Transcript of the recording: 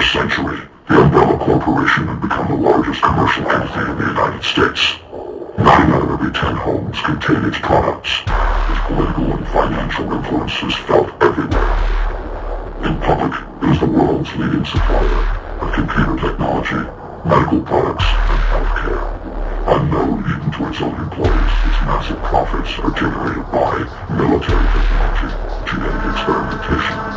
century, the Umbrella Corporation had become the largest commercial entity in the United States. 9 out of every 10 homes contain its products. Its political and financial influence is felt everywhere. In public, it is the world's leading supplier of computer technology, medical products, and healthcare. Unknown even to its own employees, its massive profits are generated by military technology, genetic experimentation,